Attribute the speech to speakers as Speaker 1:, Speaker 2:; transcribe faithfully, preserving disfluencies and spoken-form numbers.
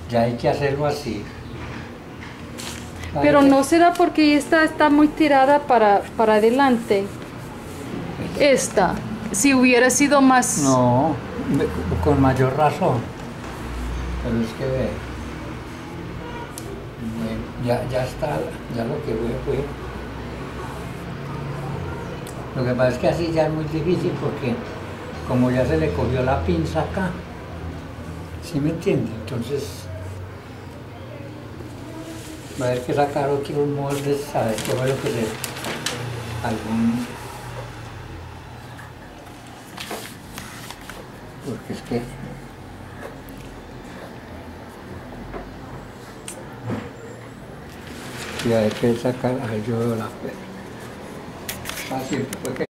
Speaker 1: ya hay que hacerlo así.
Speaker 2: Pero no será porque esta está muy tirada para, para adelante. Esta, si hubiera sido más...
Speaker 1: No, con mayor razón. Pero es que ve, bueno, ya, ya está, ya lo que fue, fue. Lo que pasa es que así ya es muy difícil porque como ya se le cogió la pinza acá, ¿sí me entiende? Entonces va a haber que sacar otros moldes, saber qué fue lo que se... algún... porque es que... y hay que sacar, a ver, yo veo la... Así, porque